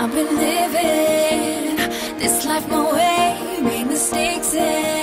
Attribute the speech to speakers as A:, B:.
A: I've been living this life my way, made mistakes and